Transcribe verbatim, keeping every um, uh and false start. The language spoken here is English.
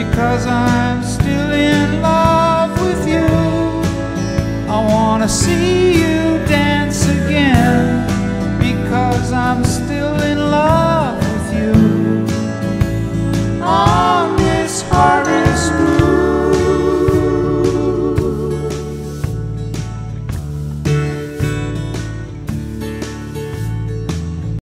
because I'm still in love with you. I wanna see you dance again because I'm still in love